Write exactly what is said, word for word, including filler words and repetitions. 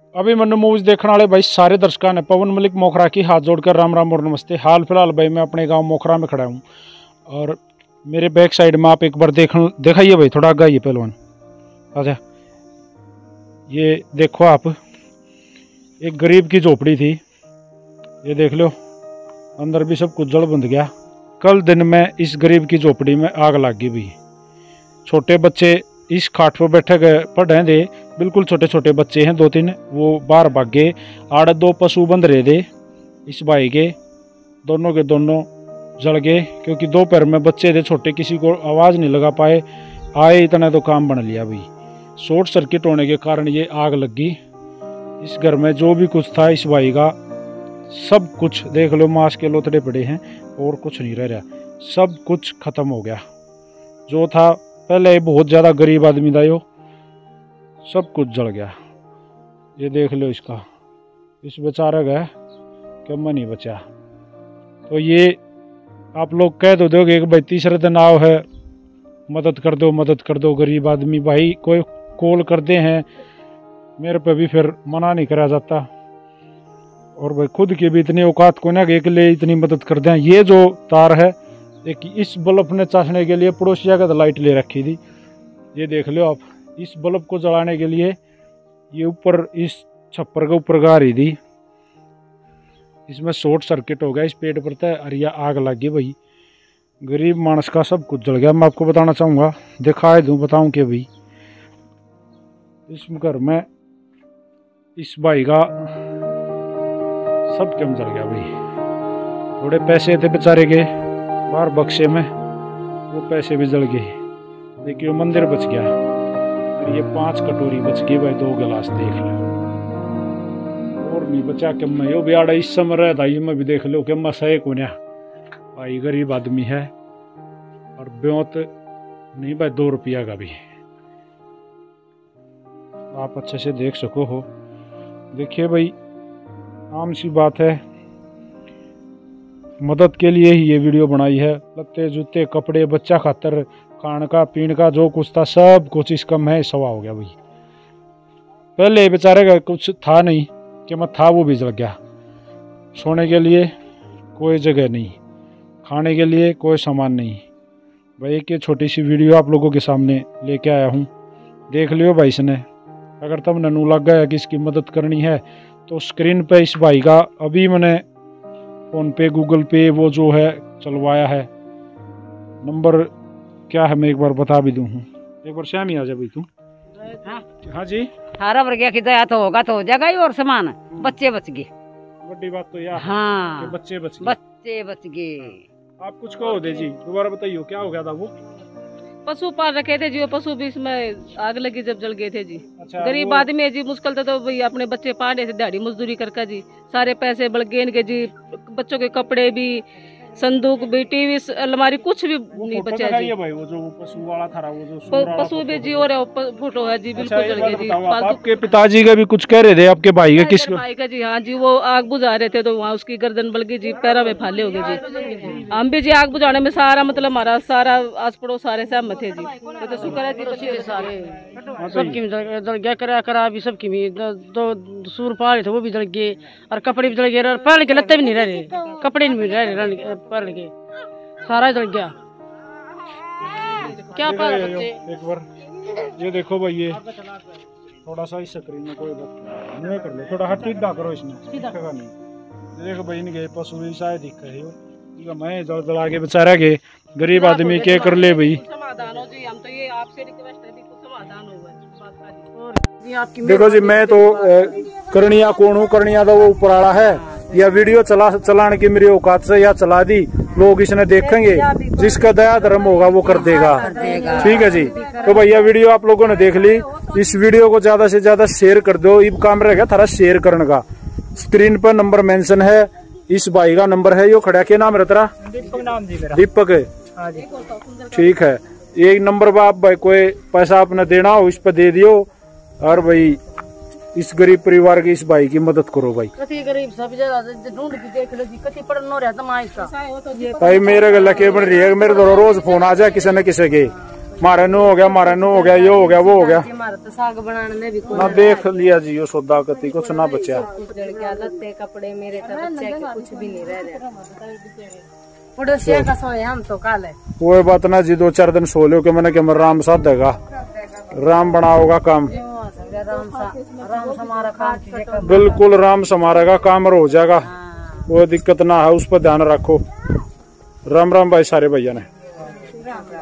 अभी मनु मूवीज देखने वाले भाई सारे दर्शकों ने पवन मलिक मोखरा की हाथ जोड़कर राम राम और नमस्ते। हाल फिलहाल भाई मैं अपने गांव मोखरा में खड़ा हूं और मेरे बैक साइड में आप एक बार देख दिखाइए भाई, थोड़ा आगे आइए पहलवान। अच्छा ये देखो आप, एक गरीब की झोपड़ी थी, ये देख लो अंदर भी सब कुछ जल बंद गया। कल दिन में इस गरीब की झोपड़ी में आग लग गई भाई। छोटे बच्चे इस खाट पर बैठे गए पढ़े थे, बिल्कुल छोटे छोटे बच्चे हैं दो तीन, वो बाहर भाग गए। आड़ दो पशु बंध रहे थे इस भाई के, दोनों के दोनों जल गए क्योंकि दोपहर में बच्चे थे छोटे, किसी को आवाज़ नहीं लगा पाए, आए इतना तो काम बन लिया भाई। शॉर्ट सर्किट होने के कारण ये आग लगी। इस घर में जो भी कुछ था इस भाई का सब कुछ देख लो, मांस के लोतड़े पड़े हैं और कुछ नहीं रह रहा, सब कुछ खत्म हो गया। जो था पहले बहुत ज़्यादा गरीब आदमी था, यो सब कुछ जल गया। ये देख लो इसका, इस बेचारे का क्या मन नहीं बचा। तो ये आप लोग कह दो दोगे कि भाई तीसरे दिन आओ है मदद कर दो मदद कर दो, गरीब आदमी भाई कोई कॉल करते हैं मेरे पे भी फिर मना नहीं करा जाता, और भाई खुद की भी इतनी औकात को ना कि एक लिए इतनी मदद कर दें। ये जो तार है एक इस बल्ब ने चाशने के लिए पड़ोसिया का लाइट ले रखी थी, ये देख लो आप, इस बल्ब को जलाने के लिए ये ऊपर इस छप्पर के ऊपर गा रही थी, इसमें शॉर्ट सर्किट हो गया इस पेड़ पर तय अरिया आग लग गई भाई। गरीब मानस का सब कुछ जल गया। मैं आपको बताना चाहूँगा, दिखाए दूँ बताऊँ कि भाई इस घर में इस भाई का सब क्यों जल गया भाई। थोड़े पैसे थे बेचारे के बाहर बक्से में, वो पैसे भी जल गए। देखिए मंदिर बच गया, और ये पांच कटोरी बच गई भाई, दो गिलास देख लो और नहीं बचा कि मैं यो भी आड़ा इस समय रहता ये मैं भी देख लो कि मैं सही को भाई गरीब आदमी है, और ब्योत नहीं भाई दो रुपया का भी आप अच्छे से देख सको हो। देखिए भाई आम सी बात है, मदद के लिए ही ये वीडियो बनाई है। लत्ते जूते कपड़े बच्चा खातर खान का पीने का जो कुछ था सब कुछ इस कम है सवा हो गया भाई। पहले बेचारे का कुछ था नहीं कि मैं था वो भी जल गया। सोने के लिए कोई जगह नहीं, खाने के लिए कोई सामान नहीं भाई। एक छोटी सी वीडियो आप लोगों के सामने लेके आया हूँ, देख लियो भाई। इसने अगर तब ननू लग गया कि इसकी मदद करनी है तो स्क्रीन पे इस भाई का अभी मैंने फोन पे गूगल पे वो जो है चलवाया है, नंबर क्या है मैं एक बार बता भी दूँ। एक बार शाम ही आ जा भाई तू। हाँ, हाँ जी, अठारह वर्ग की दया तो होगा तो हो जाएगा ही, और सामान बच्चे बच गए। बड़ी बात तो यार हाँ कि बच्चे बच गए। बच्चे बच गए। आप कुछ कहो दे जी, दोबारा बताइए क्या हो गया था। वो पशु पाल रखे थे जी, वो पशु भी इसमें आग लगी जब जल गए थे जी। अच्छा, गरीब आदमी है जी, मुश्किल था तो भाई अपने बच्चे पाले थे दिहाड़ी मजदूरी करके जी, सारे पैसे बढ़ गए इनके जी, बच्चों के कपड़े भी, संदूक भी, टीवी अलमारी कुछ भी नहीं बचा जी। भाई वो जो पशु वाला था वो जो पशु भी जी और फोटो है जी, बिल्कुल जल गए जी। आपके पिताजी का भी कुछ कह रहे थे, आपके भाई का किस भाई का जी? हाँ जी, वो आग बुझा रहे थे तो वहाँ उसकी गर्दन बल गई जी, पैरों में फाले हो गए जी। हम भी जी आग बुझाने में सारा मतलब हमारा सारा आस पड़ोस सारे सहमत थे जी। तो शुक्र है जी बच्चे सारे सबकी जल गया, करा करा भी सबकी भी, दो सूर पाले थे वो भी जल गए, और कपड़े भी जल गए, और पहन के लत्ते भी नहीं रह रहे, कपड़े नहीं रह रहे पहन के, सारा जल गया। क्या पाला बच्चे? एक बार ये देखो भाई, ये थोड़ा सा इस स्क्रीन में कोई बात नहीं कर लो, थोड़ा हट सीधा करो, इसमें दिखेगा नहीं। देखो भाई इनके पशु भी शायद दिख रहे हो, मैं जल जला के बेचारा के गरीब आदमी के कर ले भाई। समाधान हो जी, हम तो ये आपसे रिक्वेस्ट है कि समाधान हो। देखो जी मैं तो करनिया कौन हूँ, करनिया तो वो ऊपर वाला है, या वीडियो चला चलाने की मेरी औकात से या चला दी, लोग इसने देखेंगे, जिसका दया धर्म होगा वो कर देगा। ठीक है जी, तो भैया वीडियो आप लोगों ने देख ली, इस वीडियो को ज्यादा से ज्यादा शेयर कर दो। इब काम रहेगा थारा शेयर करने का। स्क्रीन पर नंबर मेंशन है, इस भाई का नंबर है, यो खड़ा के नाम है तेरा? दीपक नाम जी मेरा। दीपक है, ठीक है। एक नंबर पर आप भाई कोई पैसा आपने देना हो इस पर दे दियो, और भाई इस गरीब परिवार के इस भाई की मदद करो भाई। कति गरीब सब ढूंढ के देख लो जी, कति पढ़ नो रहता माँ इसका भाई मेरे गला के बन रही है, मेरे तो रोज फोन आ जाए किसी न किसी के, मारे नो हो गया, मारे नो हो गया, ये हो गया, वो हो गया हमारा तो साग बनाने में भी कोई ना। देख लिया जी, यो सौदा कती कुछ ना बचा। लत्ते कपड़े मेरे तो बच्चे के कुछ भी नहीं रह रहे। पड़ोसिया का सोए हम तो काल है। कोई बात ना जी, दो चार दिन सो लो कि मैंने क्या राम साथ देगा, राम बनाओगा काम, राम सा राम सा हमारा काम बिल्कुल राम समारेगा काम और हो जाएगा। वो दिक्कत ना है, उस पर ध्यान रखो। राम राम भाई सारे भैया ने।